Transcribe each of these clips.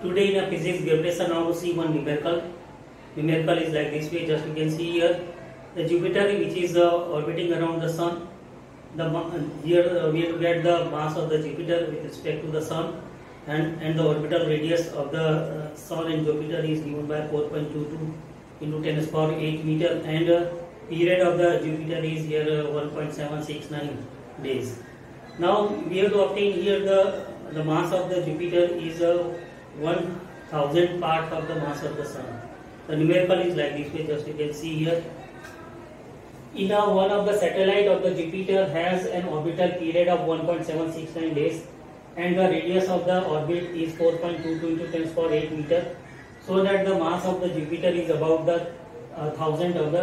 Today in a physics gravitation now we see one numerical. Numerical is like this way. Just you can see here the Jupiter which is orbiting around the Sun. Here we have to get the mass of the Jupiter with respect to the Sun, and the orbital radius of the Sun and Jupiter is given by 4.22 into 10 to the power 8 meter, and period of the Jupiter is here 1.769 days. Now we have to obtain here the mass of the Jupiter is 1000 part of the mass of the Sun. The numerical is like this way. Just you can see here. One of the satellite of the Jupiter has an orbital period of 1.769 days, and the radius of the orbit is 4.22 into 10 to the power 8 meter. So that the mass of the Jupiter is about 1000 of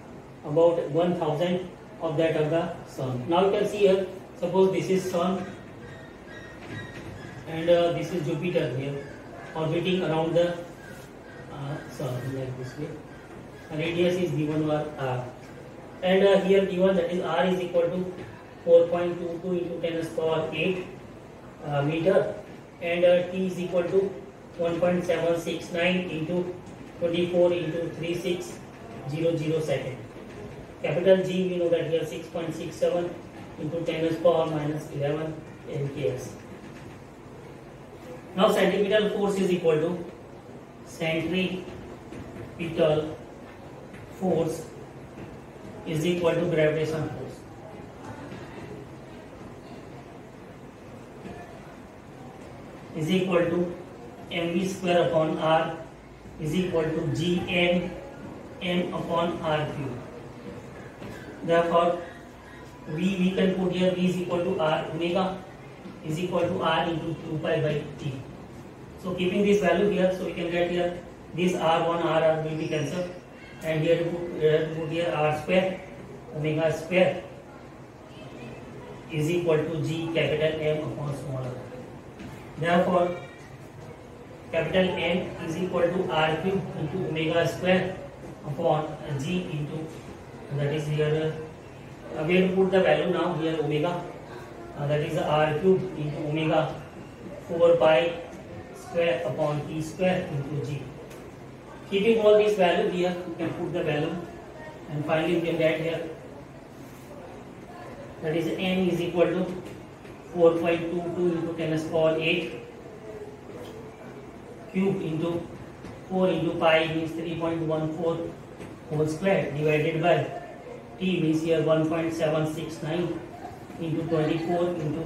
that of the Sun. Now you can see here. Suppose this is Sun and this is Jupiter here orbiting around the Sun like this way. Radius is given by r, and here given that is r is equal to 4.22 into 10 to the power 8 meter, and t is equal to 1.769 into 24 into 3600 second. Capital G we know that here 6.67 into 10 to the power minus 11 MKS. Now centripetal force is equal to centripetal force is equal to gravitation force. Is equal to mv square upon r is equal to gm m upon r cube. Therefore we can put here v is equal to r, omega is equal to r into 2 pi by t. So keeping this value here, so we can get here this r1 r will be cancelled, and here to put here r square, omega square is equal to g capital M upon small r. Therefore capital M is equal to r cube into omega square upon g into, that is here we have to put the value now here omega, that is r cube into omega 4 pi square upon t square into g. Keeping all these value here, you can put the value, and finally you can get here that is m is equal to 4.22 into 10 to the power 8 cube into 4 into pi means 3.14 whole square divided by t means here 1.769 into 24 into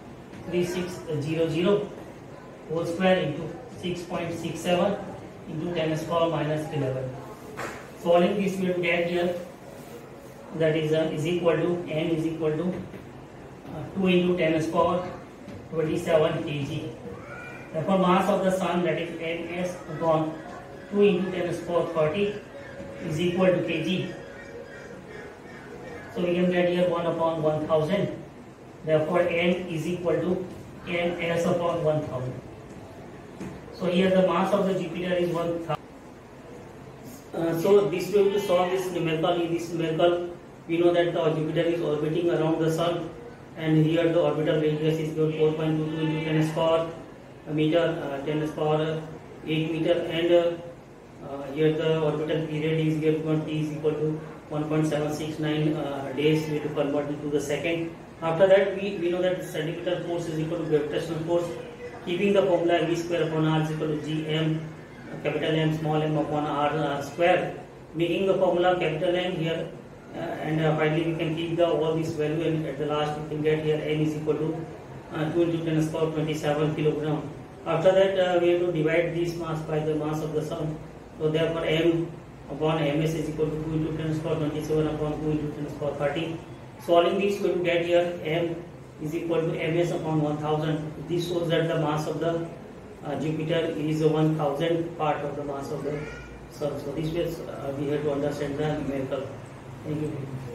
3600 whole square into 6.67 into 10 to the power minus 11. Solving this we will get here that is equal to n is equal to 2 into 10 to the power 27 kg. Therefore mass of the Sun, that is ms upon 2 into 10 to the power 30 is equal to kg. So we can get here 1 upon 1000. Therefore n is equal to ms upon 1000. So here the mass of the Jupiter is 1000. So this way to solve this numerical. In this numerical we know that the Jupiter is orbiting around the Sun, and here the orbital radius is 4.22 into 10 to the power meter, 10 to the power 8 meter, and here the orbital period is here t is equal to 1.769 days. We have to convert it to the second. After that we know that the centripetal force is equal to gravitational force. Keeping the formula v square upon r is equal to gm capital M small m upon r square, making the formula capital M here, and finally we can keep all this value, and at the last we can get here m is equal to 2 into 10 to the power 27 kilogram. After that we have to divide this mass by the mass of the Sun. So therefore m upon ms is equal to 2 into 10 to the power 27 upon 2 into 10 to the power 30. Solving this we will get here m is equal to ms upon 1000. This shows that the mass of the Jupiter is 1000 part of the mass of the Sun. So this way we have to understand the numerical. Thank you.